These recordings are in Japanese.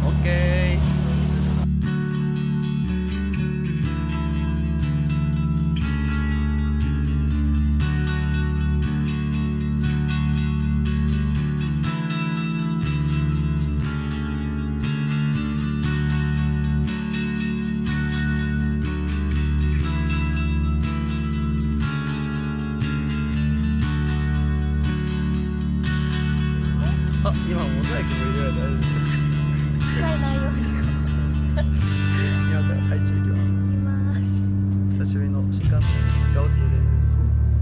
オッケー。あ、今モザイクも入れられて大丈夫ですか？ 使えないように今から台中行きます。久しぶりの新幹線ガオティエです。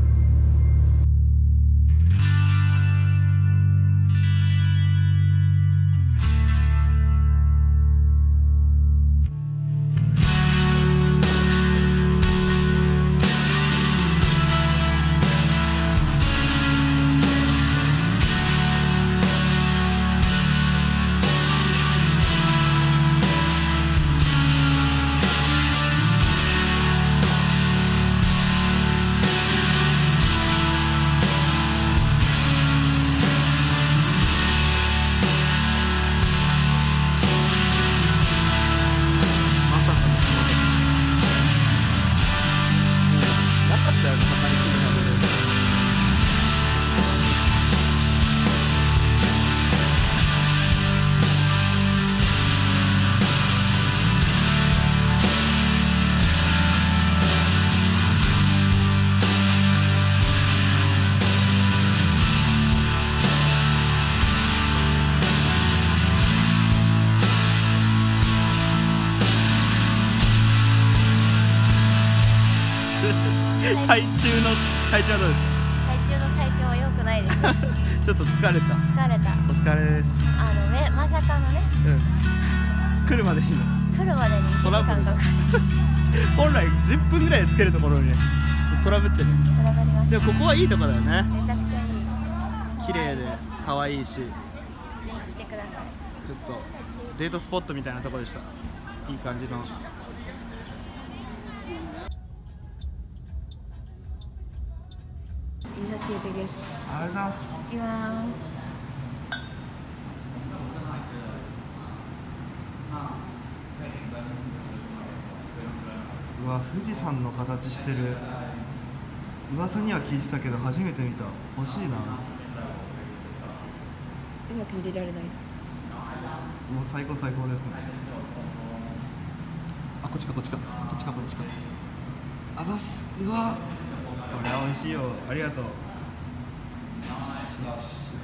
体調はどうですか？ 体調は良くないですちょっと疲れた。 疲れた。 お疲れです。 まさかのね、 来るまでに 1時間かかる本来10分ぐらいで着けるところにね、トラブってる。 トラブりました。 でもここはいいとこだよね。 めちゃくちゃいい。 綺麗で可愛いし、 ぜひ来てください。 ちょっとデートスポットみたいなところでした。いい感じの。 入れさせていただきます。 ありがとうございます。 いきます。 うわ、富士山の形してる。噂には聞いてたけど初めて見た。欲しいな。 うまく入れられない。 もう最高ですね。あ、こっちか。あざっす。うわ、これは美味しいよ。ありがとう。よし。